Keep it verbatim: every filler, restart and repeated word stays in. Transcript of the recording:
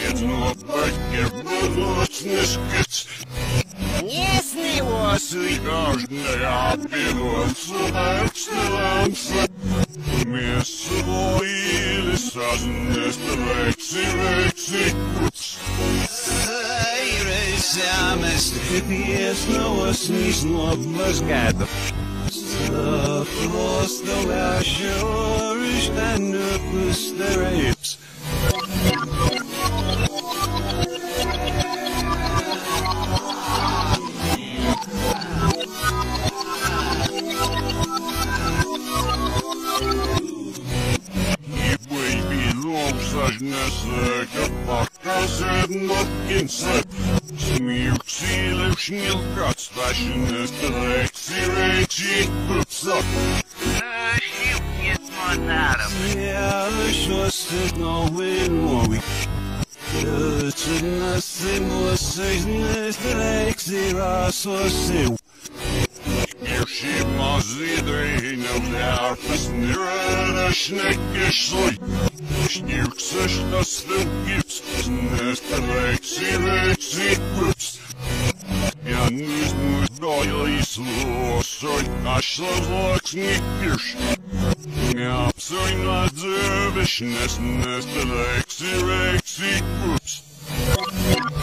jedno takie bolotne szkic. Nie śniło się każde, a było słuchałem się. Mnie swoje sadne strajcy, rejcy, kuc. Самость, ясного снизного взгляда. Просто ощущаешь, что не постараешься. И baby, лоб сожнется, как покажет Моткинса. Смех силы шмелка, стащенный стрекси, речи, пупсок. Нет, монаров. Я еще стыдно виновый. Это нас ему сыгнет, стрекси, рассосил. Ерши мазы дрейнов, лярфас, нерашнекиш сой. Шниркса, что стыл гипс, стрекси, речи, пупс. Я не знаю, да я и слушай, а что злак не пишь. Я псой надзевишь, не снест, рекси, рекси, пупс.